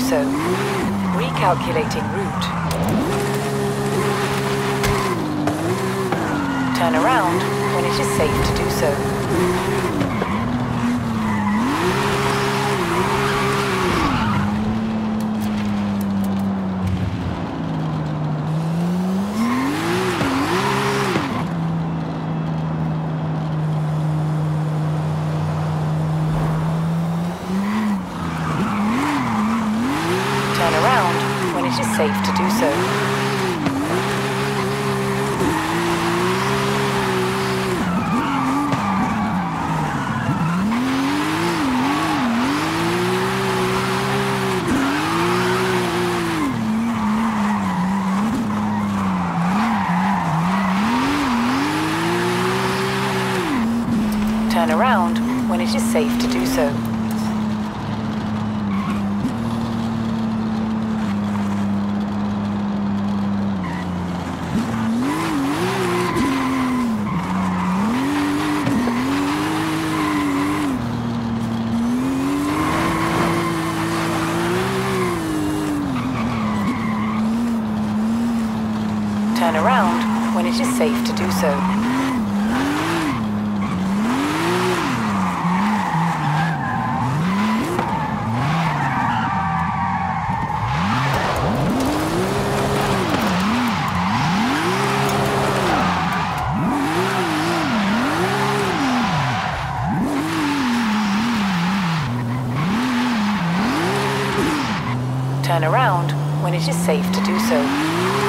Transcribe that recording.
so. Recalculating route. Turn around when it is safe to do so. Turn around when it is safe to do so. Turn around when it is safe to do so. Turn around when it is safe to do so. Turn around when it is safe to do so.